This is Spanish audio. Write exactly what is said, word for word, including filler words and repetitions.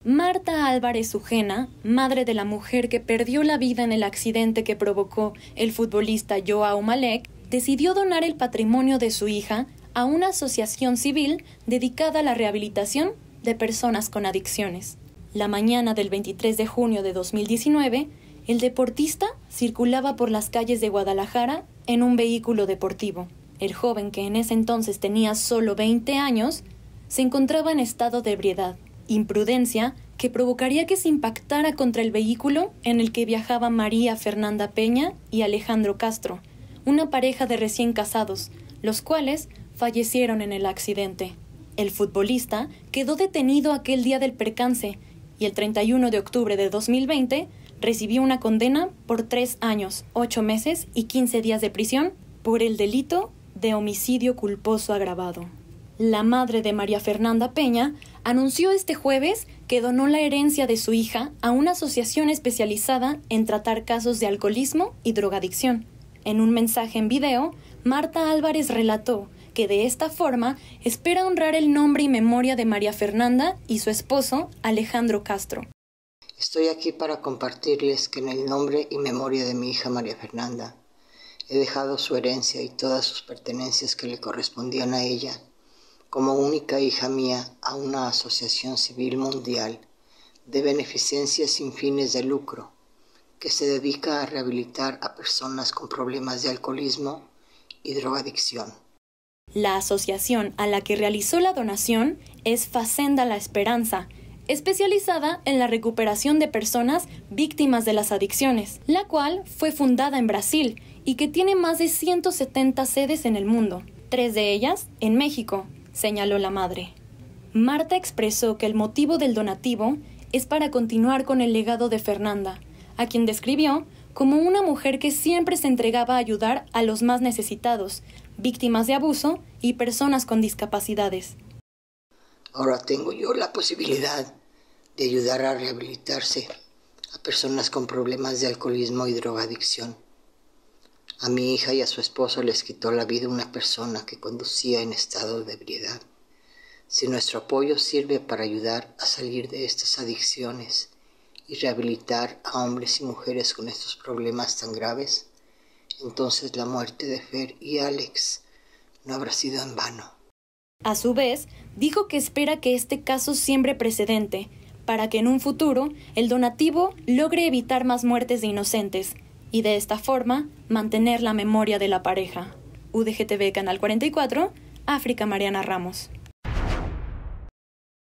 Marta Álvarez Ujena, madre de la mujer que perdió la vida en el accidente que provocó el futbolista Joao Malek, decidió donar el patrimonio de su hija a una asociación civil dedicada a la rehabilitación de personas con adicciones. La mañana del veintitrés de junio de dos mil diecinueve, el deportista circulaba por las calles de Guadalajara en un vehículo deportivo. El joven, que en ese entonces tenía solo veinte años, se encontraba en estado de ebriedad, imprudencia que provocaría que se impactara contra el vehículo en el que viajaba María Fernanda Peña y Alejandro Castro, una pareja de recién casados, los cuales fallecieron en el accidente. El futbolista quedó detenido aquel día del percance y el treinta y uno de octubre de dos mil veinte recibió una condena por tres años, ocho meses y quince días de prisión por el delito de homicidio culposo agravado. La madre de María Fernanda Peña anunció este jueves que donó la herencia de su hija a una asociación especializada en tratar casos de alcoholismo y drogadicción. En un mensaje en video, Marta Álvarez relató que de esta forma espera honrar el nombre y memoria de María Fernanda y su esposo, Alejandro Castro. Estoy aquí para compartirles que en el nombre y memoria de mi hija María Fernanda, he dejado su herencia y todas sus pertenencias que le correspondían a ella, como única hija mía, a una asociación civil mundial de beneficencia sin fines de lucro, que se dedica a rehabilitar a personas con problemas de alcoholismo y drogadicción. La asociación a la que realizó la donación es Facenda La Esperanza, especializada en la recuperación de personas víctimas de las adicciones, la cual fue fundada en Brasil y que tiene más de ciento setenta sedes en el mundo, tres de ellas en México, señaló la madre. Marta expresó que el motivo del donativo es para continuar con el legado de Fernanda, a quien describió como una mujer que siempre se entregaba a ayudar a los más necesitados, víctimas de abuso y personas con discapacidades. Ahora tengo yo la posibilidad de ayudar a rehabilitarse a personas con problemas de alcoholismo y drogadicción. A mi hija y a su esposo les quitó la vida una persona que conducía en estado de ebriedad. Si nuestro apoyo sirve para ayudar a salir de estas adicciones y rehabilitar a hombres y mujeres con estos problemas tan graves, entonces la muerte de Fer y Alex no habrá sido en vano. A su vez, dijo que espera que este caso siembre precedente, para que en un futuro el donativo logre evitar más muertes de inocentes, y de esta forma mantener la memoria de la pareja. U D G T V Canal cuarenta y cuatro, África Mariana Ramos.